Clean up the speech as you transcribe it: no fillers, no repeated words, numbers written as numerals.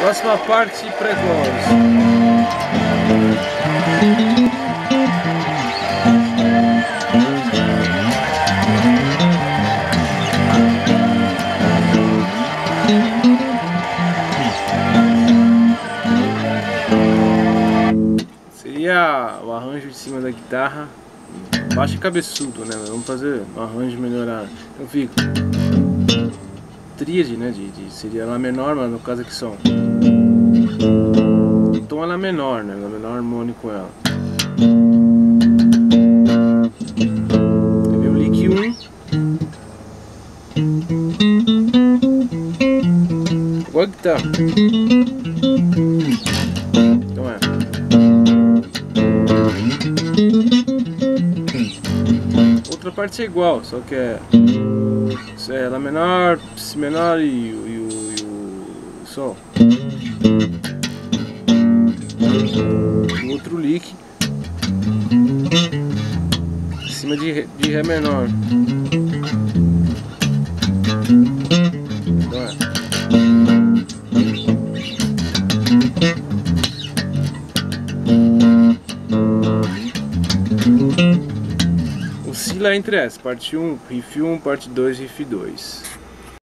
Próxima parte precoce. Seria o arranjo de cima da guitarra, baixo e cabeçudo, né? Vamos fazer um arranjo melhorado. Eu fico tríade, né? Seria Lá menor, mas no caso aqui só o tom é Lá menor, né? Lá menor harmônico ela. Teve o lick 1. Igual a guitarra. Então é. Outra parte é igual, só que é Lá menor, Si menor e o Sol. Outro lick em cima de Ré menor. Então é. Oscila entre essa, parte 1, riff 1, parte 2, riff 2.